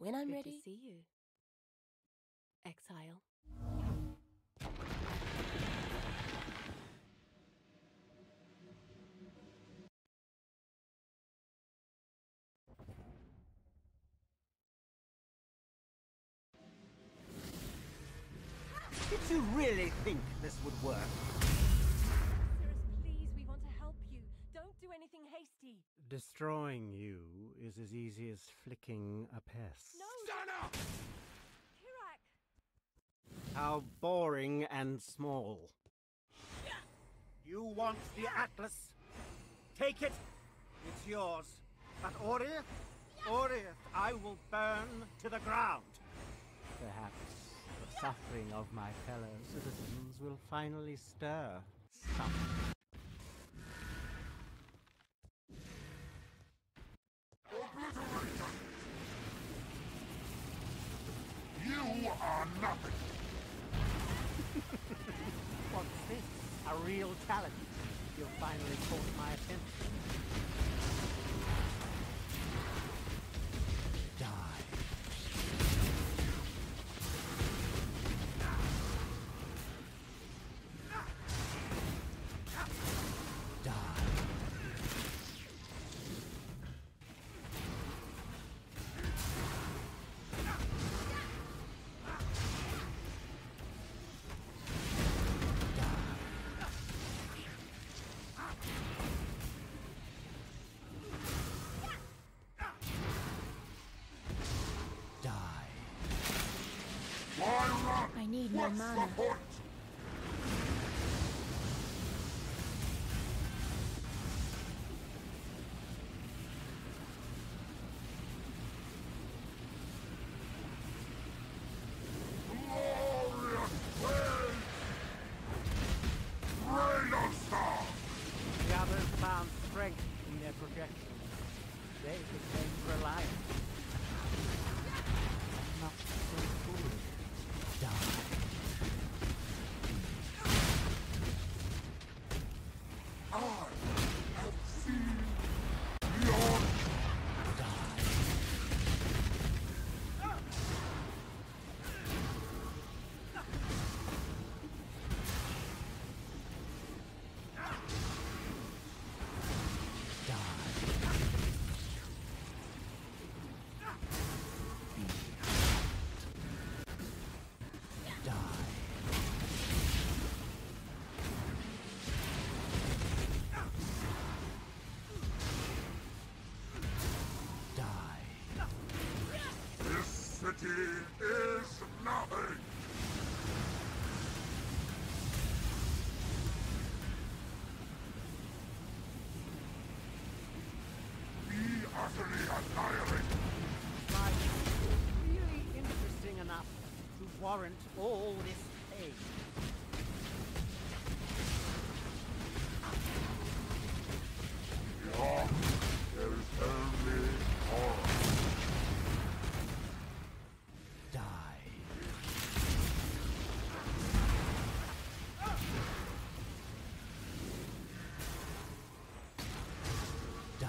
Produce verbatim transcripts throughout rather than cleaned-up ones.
When I'm Good ready. to see you. Exile. Did you really think this would work? Sirus, please, we want to help you. Don't do anything hasty. Destroying you is as easy as flicking a pest. No! Stand up! Kirak! How boring and small. You want the Atlas? Take it. It's yours. But Orient, Orient, I will burn to the ground. Perhaps the suffering of my fellow citizens will finally stir something. You are nothing! What's this? A real challenge. You've finally caught my attention. Die. Die. Why run? I need more What's mana. the point? Glorious waves! Radar star! The others found strength in their projections. They became reliant. Not so foolish. Die. I have seen beyond. This city is nothing! Be utterly annihilated! Like, really interesting enough to warrant all this pain. Beyond, there is only horror. Die. Die.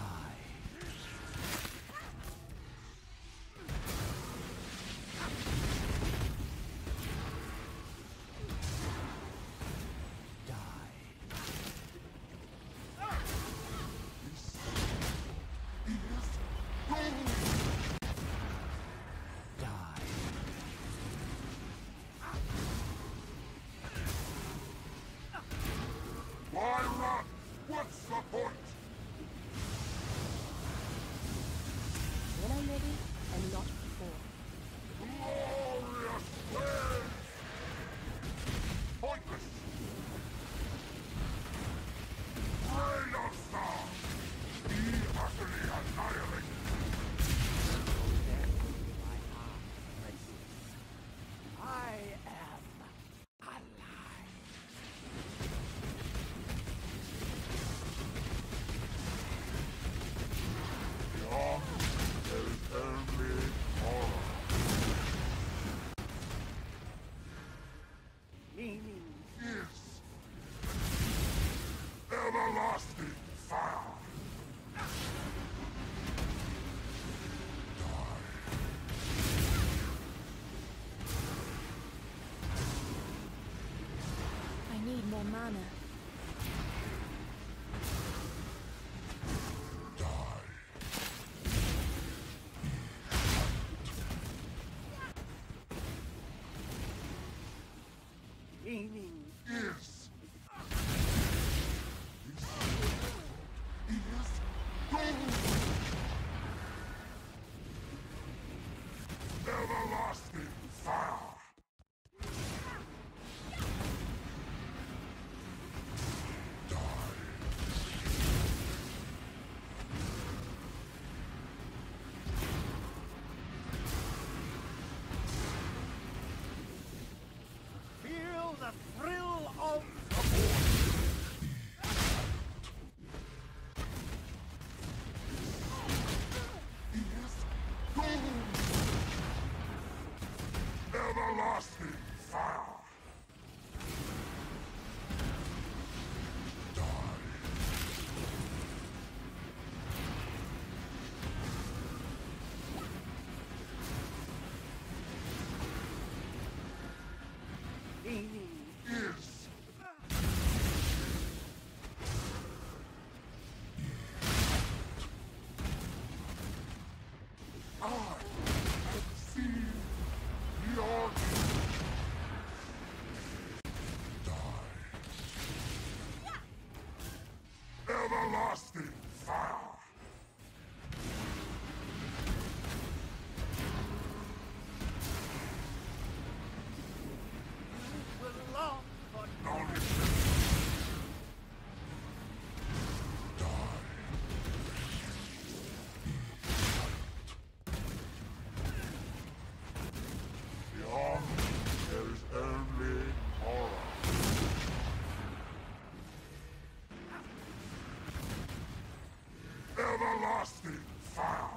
everlasting fire.